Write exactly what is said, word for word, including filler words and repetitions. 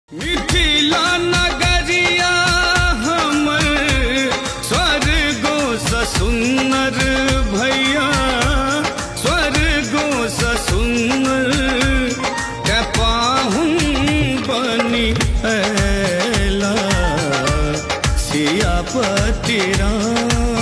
मिथिला नगरिया हमर स्वर्गो स सुंदर भैया, स्वर्गो स सुंदर के पाहुन बनी ऐला सियापति राम।